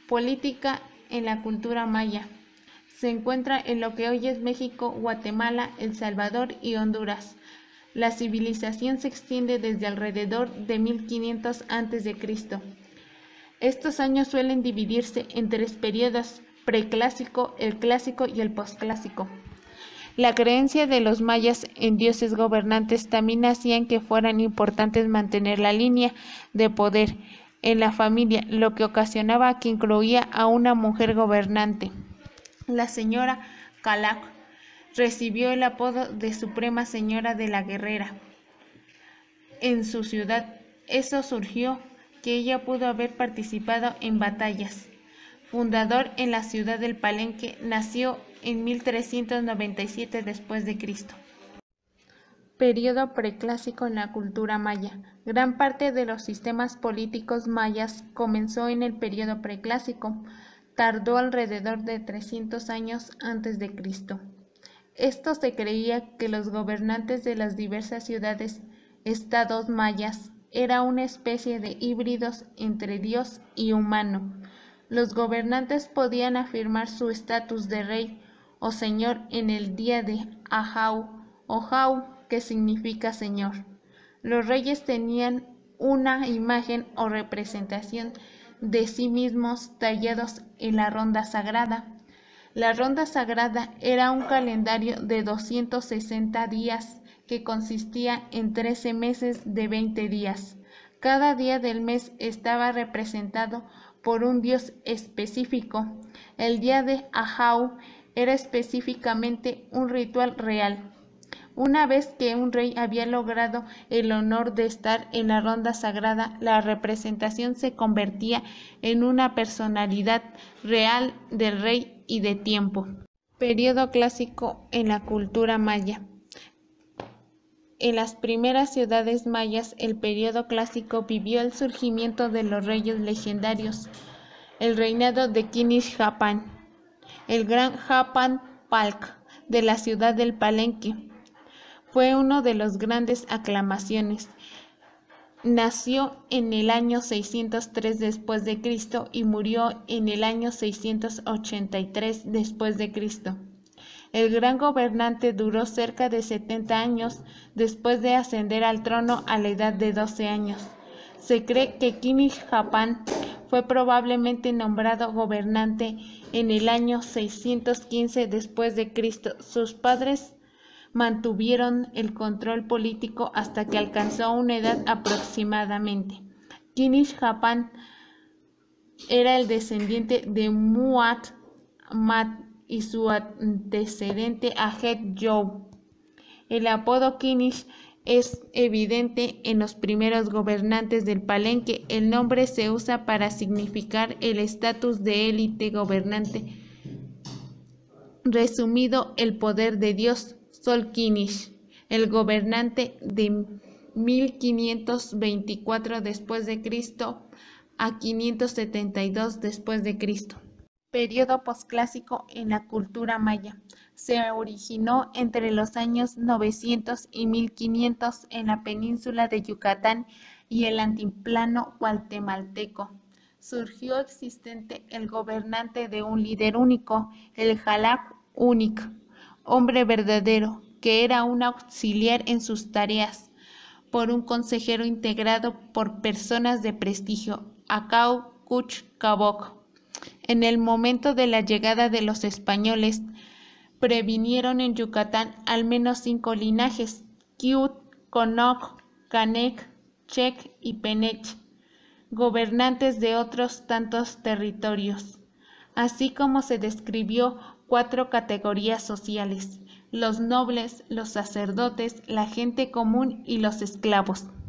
Política en la cultura maya. Se encuentra en lo que hoy es México, Guatemala, El Salvador y Honduras. La civilización se extiende desde alrededor de 1500 a.C. Estos años suelen dividirse en 3 periodos: preclásico, el clásico y el posclásico. La creencia de los mayas en dioses gobernantes también hacían que fueran importantes mantener la línea de poder en la familia, lo que ocasionaba que incluía a una mujer gobernante. La señora Calac recibió el apodo de Suprema Señora de la Guerrera. En su ciudad, eso surgió que ella pudo haber participado en batallas. Fundador en la ciudad del Palenque, nació en 1397 después de Cristo. Periodo preclásico en la cultura maya. Gran parte de los sistemas políticos mayas comenzó en el periodo preclásico. Tardó alrededor de 300 años antes de Cristo. Esto se creía que los gobernantes de las diversas ciudades-estados mayas era una especie de híbridos entre Dios y humano. Los gobernantes podían afirmar su estatus de rey o señor en el día de Ahau o Jau, que significa señor. Los reyes tenían una imagen o representación de sí mismos tallados en la ronda sagrada. La ronda sagrada era un calendario de 260 días que consistía en 13 meses de 20 días. Cada día del mes estaba representado por un dios específico. El día de Ahau era específicamente un ritual real. Una vez que un rey había logrado el honor de estar en la ronda sagrada, la representación se convertía en una personalidad real del rey y de tiempo. Periodo clásico en la cultura maya. En las primeras ciudades mayas, el periodo clásico vivió el surgimiento de los reyes legendarios, el reinado de Quinish-Japan, el gran Japan Palc de la ciudad del Palenque. Fue uno de los grandes aclamaciones. Nació en el año 603 después de Cristo y murió en el año 683 después de Cristo. El gran gobernante duró cerca de 70 años después de ascender al trono a la edad de 12 años. Se cree que Quinish-Japan fue probablemente nombrado gobernante en el año 615 después de Cristo. Sus padres mantuvieron el control político hasta que alcanzó una edad aproximadamente. Quinish-Japan era el descendiente de Muhammad y su antecedente Ahed-Jou. El apodo Quinish es evidente en los primeros gobernantes del Palenque. El nombre se usa para significar el estatus de élite gobernante. Resumido, el poder de Dios. Sol Quinish, el gobernante de 1524 después de Cristo a 572 después de Cristo. Periodo posclásico en la cultura maya. Se originó entre los años 900 y 1500 en la península de Yucatán y el altiplano guatemalteco. Surgió existente el gobernante de un líder único, el Jalak Únic, hombre verdadero, que era un auxiliar en sus tareas, por un consejero integrado por personas de prestigio, Acau Cuch Caboc. En el momento de la llegada de los españoles, previnieron en Yucatán al menos 5 linajes: Quiut, Conoc, Canec, Chec y Penech, gobernantes de otros tantos territorios, así como se describió 4 categorías sociales: los nobles, los sacerdotes, la gente común y los esclavos.